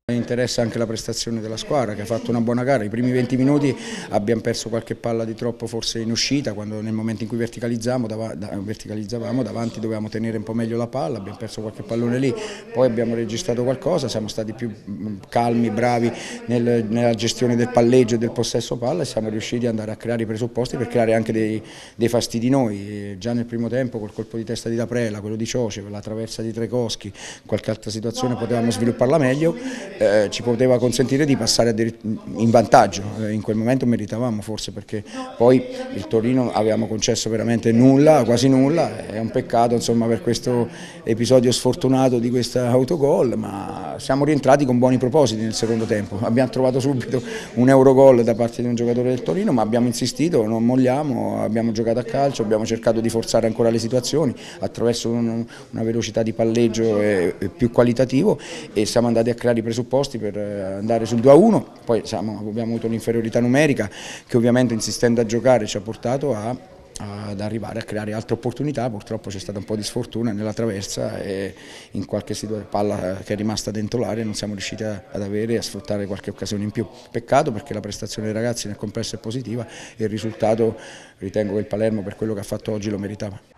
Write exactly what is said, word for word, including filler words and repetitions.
Mi interessa anche la prestazione della squadra che ha fatto una buona gara. I primi venti minuti abbiamo perso qualche palla di troppo forse in uscita, quando nel momento in cui verticalizzavamo, dav da, verticalizzavamo davanti dovevamo tenere un po' meglio la palla, abbiamo perso qualche pallone lì, poi abbiamo registrato qualcosa, siamo stati più calmi, bravi nel, nella gestione del palleggio e del possesso palla e siamo riusciti ad andare a creare i presupposti per creare anche dei, dei fastidi noi. Già nel primo tempo col colpo di testa di Daprela, quello di Cioce, la traversa di Trecoschi, qualche altra situazione potevamo svilupparla meglio. Eh, ci poteva consentire di passare in vantaggio, eh, in quel momento meritavamo forse perché poi il Torino avevamo concesso veramente nulla, quasi nulla, è un peccato insomma per questo episodio sfortunato di questa autogol, ma siamo rientrati con buoni propositi nel secondo tempo, abbiamo trovato subito un eurogol da parte di un giocatore del Torino, ma abbiamo insistito, non molliamo, abbiamo giocato a calcio, abbiamo cercato di forzare ancora le situazioni attraverso un, una velocità di palleggio e, e più qualitativo e siamo andati a creare i presupposti per andare sul due a uno, poi siamo, abbiamo avuto un'inferiorità numerica che ovviamente insistendo a giocare ci ha portato a, ad arrivare a creare altre opportunità. Purtroppo c'è stata un po' di sfortuna nella traversa e in qualche palla che è rimasta dentro l'area non siamo riusciti a, ad avere e a sfruttare qualche occasione in più. Peccato perché la prestazione dei ragazzi nel complesso è positiva e il risultato ritengo che il Palermo per quello che ha fatto oggi lo meritava.